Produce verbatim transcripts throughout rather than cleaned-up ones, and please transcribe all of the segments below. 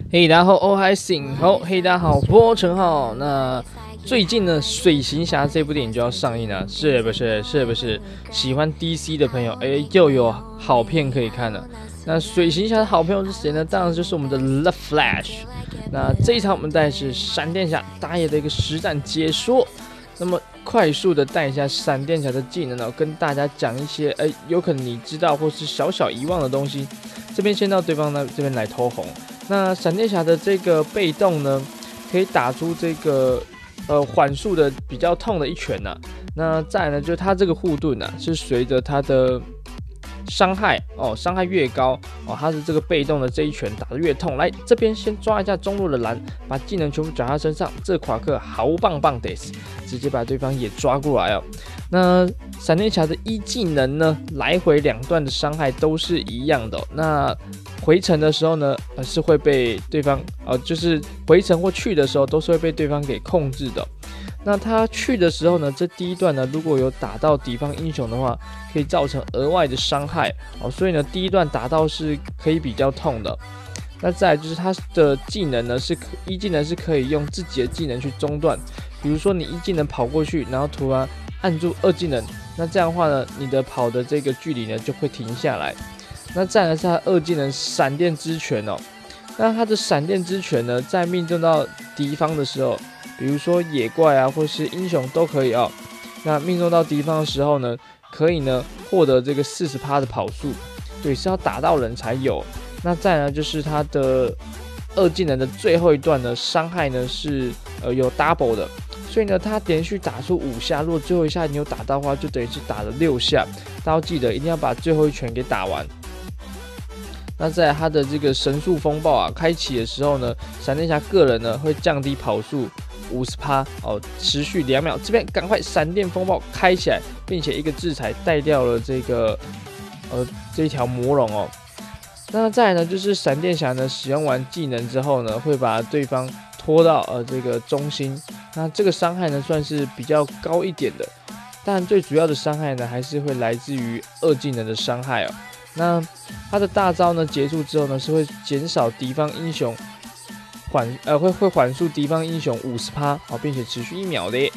嘿，大家好，我还醒好，嘿，大家好，我陈浩。那最近呢，《水行侠》这部电影就要上映了，是不是？是不是？喜欢 D C 的朋友，哎，又有好片可以看了。那水行侠的好朋友是谁呢？当然就是我们的 The Flash。那这一场我们带的是闪电侠打野的一个实战解说。那么快速的带一下闪电侠的技能呢，跟大家讲一些，哎，有可能你知道或是小小遗忘的东西。这边先到对方呢这边来偷红。那闪电侠的这个被动呢，可以打出这个呃缓速的比较痛的一拳呐、啊。那再来呢，就是他这个护盾啊，是随着他的伤害哦，伤害越高哦，他的这个被动的这一拳打得越痛。来这边先抓一下中路的蓝，把技能全部转他身上，这夸克好棒棒的，直接把对方也抓过来哦。那闪电侠的一技能呢，来回两段的伤害都是一样的、哦。那回程的时候呢，呃是会被对方呃，就是回程或去的时候都是会被对方给控制的、哦。那他去的时候呢，这第一段呢，如果有打到敌方英雄的话，可以造成额外的伤害哦，所以呢，第一段打到是可以比较痛的。那再来就是他的技能呢，是一技能是可以用自己的技能去中断，比如说你一技能跑过去，然后突然按住二技能，那这样的话呢，你的跑的这个距离呢就会停下来。那再来是他二技能闪电之拳哦，那他的闪电之拳呢，在命中到敌方的时候，比如说野怪啊，或是英雄都可以哦。那命中到敌方的时候呢，可以呢获得这个 百分之四十 的跑速，对，是要打到人才有。那再来就是他的二技能的最后一段呢，伤害呢是呃有 double 的，所以呢他连续打出五下，如果最后一下你有打到的话，就等于是打了六下。大家要记得一定要把最后一拳给打完。那在他的这个神速风暴啊开启的时候呢，闪电侠个人呢会降低跑速 百分之五十 哦，持续两秒。这边赶快闪电风暴开起来，并且一个制裁带掉了这个呃这一条魔龙哦。那再来呢，就是闪电侠呢使用完技能之后呢，会把对方拖到呃这个中心。那这个伤害呢算是比较高一点的，但最主要的伤害呢还是会来自于二技能的伤害哦。那他的大招呢结束之后呢，是会减少敌方英雄缓呃会会缓速敌方英雄 百分之五十 哦，并且持续一秒的。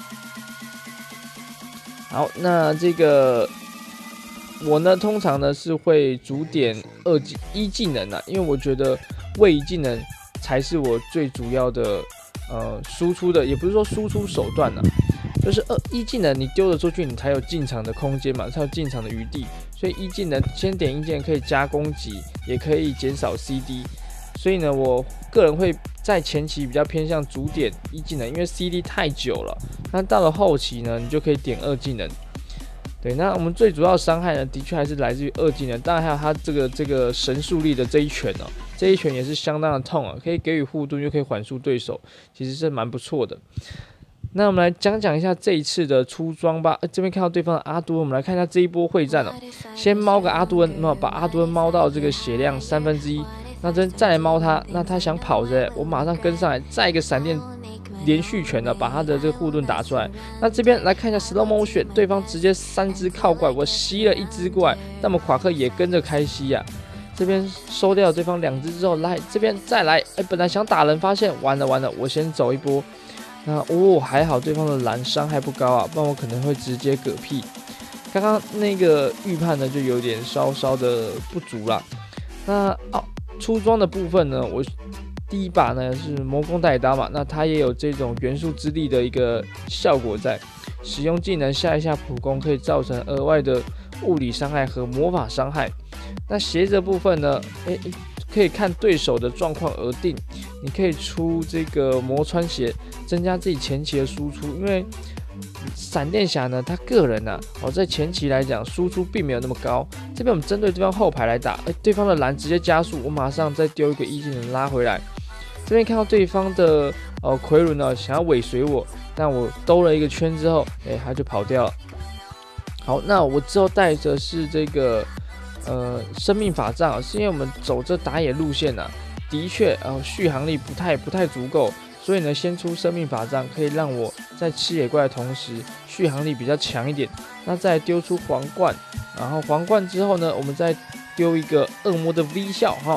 好，那这个我呢通常呢是会主点二技一技能啊，因为我觉得位移技能才是我最主要的呃输出的，也不是说输出手段啊，就是二一技能你丢了出去，你才有进场的空间嘛，才有进场的余地。所以一技能先点一技能可以加攻击，也可以减少 C D。所以呢，我个人会在前期比较偏向主点一技能，因为 C D 太久了。那到了后期呢，你就可以点二技能。对，那我们最主要的伤害呢，的确还是来自于二技能，当然还有他这个这个神速力的这一拳哦，这一拳也是相当的痛啊，可以给予护盾，又可以缓速对手，其实是蛮不错的。那我们来讲讲一下这一次的出装吧。呃、这边看到对方的阿都恩，我们来看一下这一波会战哦。先猫个阿都恩，那把阿都恩猫到这个血量三分之一，那这再来猫他，那他想跑着，我马上跟上来，再一个闪电连续拳呢，把他的这个护盾打出来。那这边来看一下 slow motion， 对方直接三只靠过来，我吸了一只过来，那么夸克也跟着开吸呀、啊。这边收掉对方两只之后，来这边再来，哎，本来想打人，发现完了完了，我先走一波。那哦，还好对方的蓝伤害不高啊，不然我可能会直接嗝屁。刚刚那个预判呢，就有点稍稍的不足啦。那哦，出装的部分呢，我第一把呢是魔宫带刀嘛，那它也有这种元素之力的一个效果在。使用技能下一下普攻，可以造成额外的物理伤害和魔法伤害。那鞋子的部分呢，诶。可以看对手的状况而定，你可以出这个魔穿鞋，增加自己前期的输出。因为闪电侠呢，他个人呢、啊，哦，在前期来讲输出并没有那么高。这边我们针对对方后排来打，哎，对方的蓝直接加速，我马上再丢一个一技能拉回来。这边看到对方的呃奎伦呢，想要尾随我，但我兜了一个圈之后，哎，他就跑掉了。好，那我之后带着是这个。呃，生命法杖是因为我们走这打野路线啊，的确呃续航力不太不太足够，所以呢先出生命法杖可以让我在吃野怪的同时续航力比较强一点。那再丢出皇冠，然后皇冠之后呢，我们再丢一个恶魔的 V 笑哈，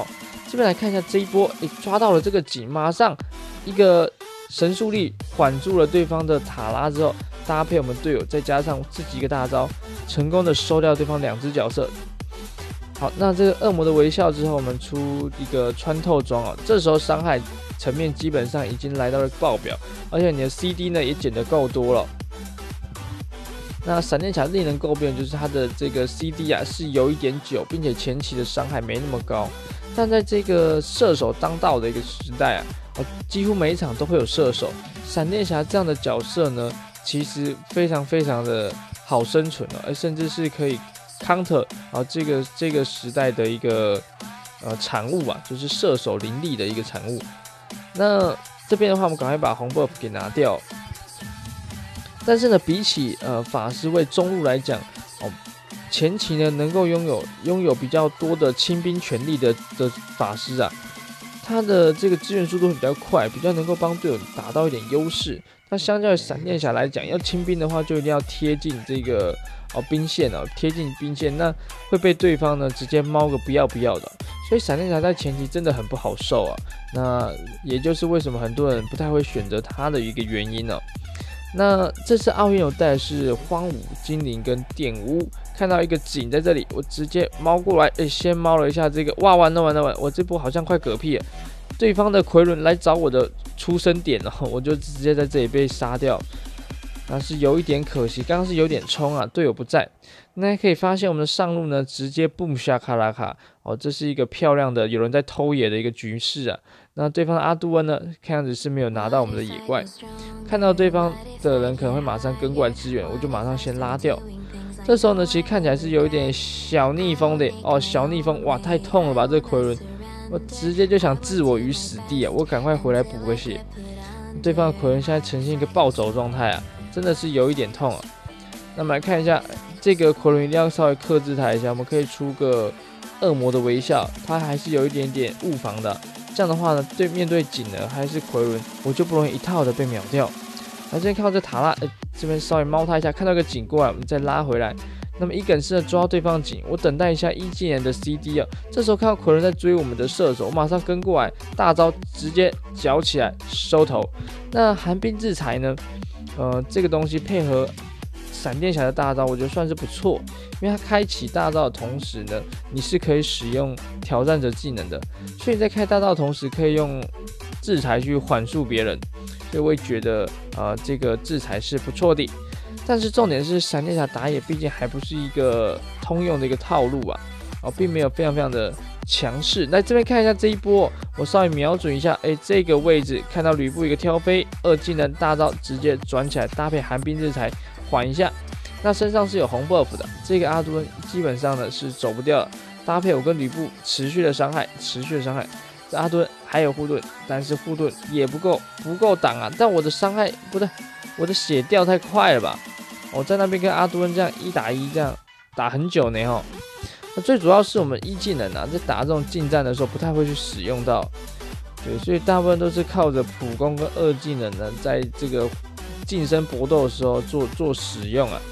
这边来看一下这一波，诶，抓到了这个井，马上一个神速力缓住了对方的塔拉之后，搭配我们队友再加上自己一个大招，成功的收掉对方两只角色。好，那这个恶魔的微笑之后，我们出一个穿透装哦，这时候伤害层面基本上已经来到了爆表，而且你的 C D 呢也减得够多了。那闪电侠令人诟病的就是它的这个 C D 啊是有一点久，并且前期的伤害没那么高。但在这个射手当道的一个时代啊，哦，几乎每一场都会有射手。闪电侠这样的角色呢，其实非常非常的好生存哦，而甚至是可以 counter 啊这个这个时代的一个呃产物啊，就是射手灵力的一个产物。那这边的话，我们赶快把红 buff 给拿掉。但是呢，比起呃法师为中路来讲，哦，前期呢能够拥有拥有比较多的清兵权力的的法师啊，他的这个支援速度会比较快，比较能够帮队友打到一点优势。那相较于闪电侠来讲，要清兵的话，就一定要贴近这个哦兵线哦，贴近兵线，那会被对方呢直接猫个不要不要的。所以闪电侠在前期真的很不好受啊。那也就是为什么很多人不太会选择他的一个原因哦。那这次奥运有带的是荒芜精灵跟电屋，看到一个井在这里，我直接猫过来，哎，先猫了一下这个，哇，完了完了完了，我这波好像快嗝屁了。对方的奎伦来找我的出生点了，我就直接在这里被杀掉，那是有一点可惜。刚刚是有点冲啊，队友不在。那可以发现我们的上路呢，直接 boom 下卡拉卡哦，这是一个漂亮的有人在偷野的一个局势啊。那对方的阿杜恩呢，看样子是没有拿到我们的野怪，看到对方的人可能会马上跟过来支援，我就马上先拉掉。这时候呢，其实看起来是有一点小逆风的哦，小逆风，哇，太痛了吧，这个奎伦，我直接就想置我于死地啊，我赶快回来补个血。对方的奎伦现在呈现一个暴走状态啊，真的是有一点痛啊。那么来看一下这个奎伦，一定要稍微克制他一下，我们可以出个恶魔的微笑，他还是有一点点误防的。这样的话呢，对面对井呢还是奎伦，我就不容易一套的被秒掉。那这边看到这塔拉，呃，这边稍微猫他一下，看到一个井过来，我们再拉回来。那么一梗式的抓到对方井，我等待一下一技能的 C D 啊。这时候看到奎伦在追我们的射手，我马上跟过来，大招直接搅起来收头。那寒冰制裁呢？呃，这个东西配合闪电侠的大招，我觉得算是不错，因为它开启大招的同时呢，你是可以使用挑战者技能的，所以在开大招的同时可以用制裁去缓速别人，所以我也觉得呃这个制裁是不错的。但是重点是闪电侠打野毕竟还不是一个通用的一个套路啊，哦，并没有非常非常的强势。来这边看一下这一波，我稍微瞄准一下，哎，这个位置看到吕布一个挑飞，二技能大招直接转起来，搭配寒冰制裁缓一下。那身上是有红 buff 的，这个阿杜恩基本上呢是走不掉了，搭配我跟吕布持续的伤害，持续的伤害。这阿杜恩还有护盾，但是护盾也不够，不够挡啊！但我的伤害不对，我的血掉太快了吧？我在那边跟阿杜恩这样一打一这样打很久呢哈。那最主要是我们一技能啊，在打这种近战的时候不太会去使用到，对，所以大部分都是靠着普攻跟二技能呢，在这个近身搏斗的时候做做使用啊。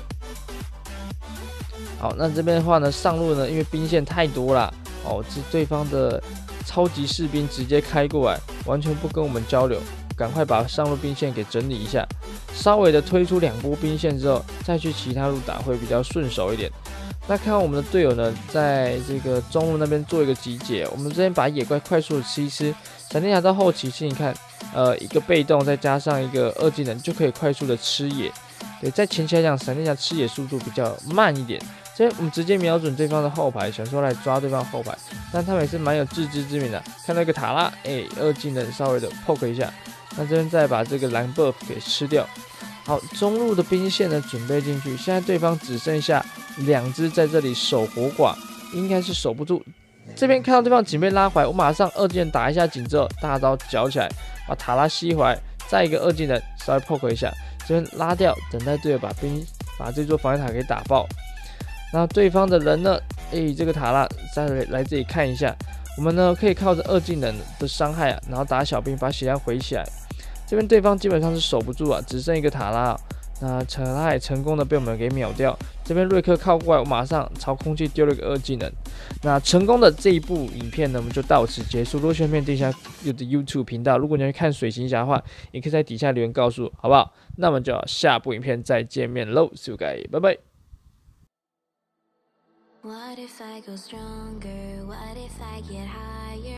好，那这边的话呢，上路呢，因为兵线太多了哦，这对方的超级士兵直接开过来，完全不跟我们交流，赶快把上路兵线给整理一下，稍微的推出两波兵线之后，再去其他路打会比较顺手一点。那看到我们的队友呢，在这个中路那边做一个集结，我们这边把野怪快速的吃一吃，闪电侠到后期，其实你看，呃，一个被动再加上一个二技能就可以快速的吃野。对，在前期来讲，闪电侠吃野速度比较慢一点。所以我们直接瞄准对方的后排，想说来抓对方后排，但他们也是蛮有自知之明的。看到一个塔拉，哎、欸，二技能稍微的 poke 一下，那这边再把这个蓝 buff 给吃掉。好，中路的兵线呢准备进去，现在对方只剩下两只在这里守活寡，应该是守不住。这边看到对方井被拉回来，我马上二技能打一下井之后，大招搅起来，把塔拉吸回来，再一个二技能稍微 poke 一下，这边拉掉，等待队友把兵把这座防御塔给打爆。那对方的人呢？诶，这个塔拉再来这里看一下，我们呢可以靠着二技能的伤害啊，然后打小兵把血量回起来。这边对方基本上是守不住啊，只剩一个塔拉、啊， 那他也成功的被我们给秒掉。这边瑞克靠过来，我马上朝空气丢了个二技能。那成功的这一部影片呢，我们就到此结束。如果喜欢片，订阅一下我的 YouTube 频道。如果你要去看水行侠的话，也可以在底下留言告诉我，好不好？那我们就下部影片再见面喽，See you guys，拜拜。What if I go stronger? What if I get higher?